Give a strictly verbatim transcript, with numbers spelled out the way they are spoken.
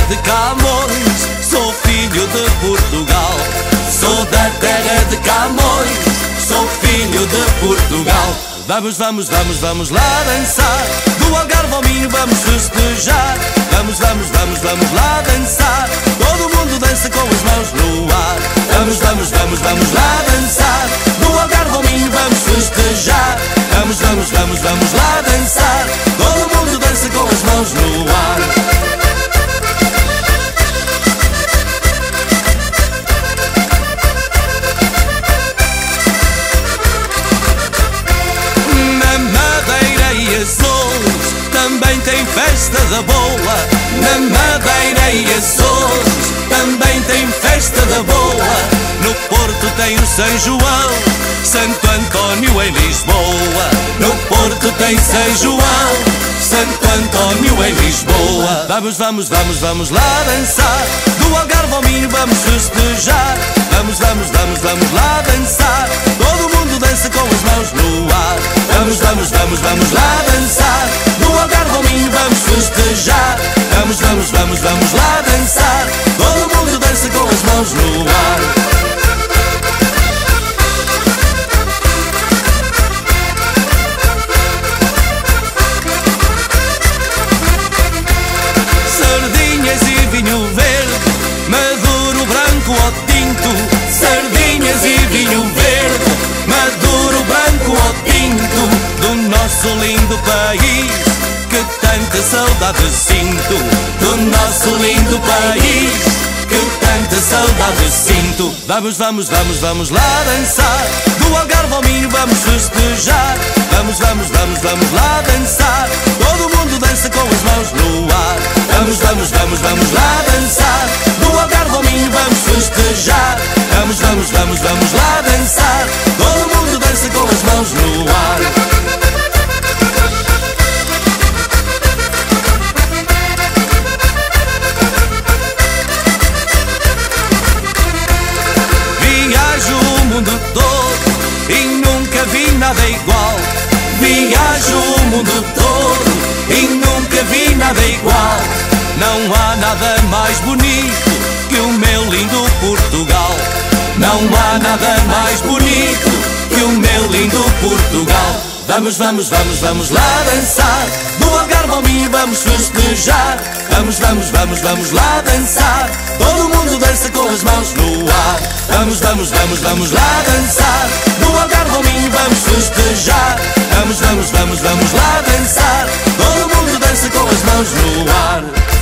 de Camões, sou filho de Portugal. Sou da terra de Camões, sou filho de Portugal. Vamos, vamos, vamos, vamos lá dançar, do Algarve ao Minho vamos festejar. Vamos, vamos, vamos, vamos lá dançar, todo mundo dança com as mãos no ar. Vamos, vamos, vamos, vamos lá dançar, do Algarve ao Minho vamos festejar. Vamos, vamos, vamos, vamos lá dançar, todo mundo dança com as mãos no ar. Também tem festa da boa, na Madeira e Açores também tem festa da boa. No Porto tem o São João, Santo António em Lisboa. No Porto tem São João, Santo António em Lisboa. Vamos, vamos, vamos, vamos lá dançar, do Algarve ao Minho vamos festejar. Vamos, vamos, vamos, vamos lá dançar, todo mundo dança com as mãos no ar. Vamos, vamos, vamos, vamos lá dançar, do Algarve ao Minho vamos festejar. Vamos, vamos, vamos, vamos lá dançar, todo mundo dança com as mãos no ar. Sardinhas e vinho verde, maduro, branco ou tinto. Sardinhas e vinho verde, maduro, branco ou tinto, do nosso lindo país que tanta saudade sinto. Do nosso lindo país que tanta saudade sinto. Vamos, vamos, vamos, vamos lá dançar, do Algarve ao Minho vamos festejar. Vamos, vamos, vamos, vamos lá dançar, todo mundo dança com as mãos no ar. Vamos, vamos, vamos, vamos lá dançar, do Algarve ao Minho vamos festejar. Vamos, vamos, vamos, vamos lá dançar, todo mundo dança com as mãos no ar. Nada igual, viajo o mundo todo e nunca vi nada igual. Não há nada mais bonito que o meu lindo Portugal. Não há nada mais bonito que o meu lindo Portugal. Vamos, vamos, vamos, vamos lá dançar, do Algarve ao Minho vamos festejar. Vamos, vamos, vamos, vamos lá dançar, todo mundo dança com as mãos no ar. Vamos, vamos, vamos, vamos lá dançar, do Algarve ao Minho vamos festejar. Vamos, vamos, vamos, vamos lá dançar, todo mundo dança com as mãos no ar.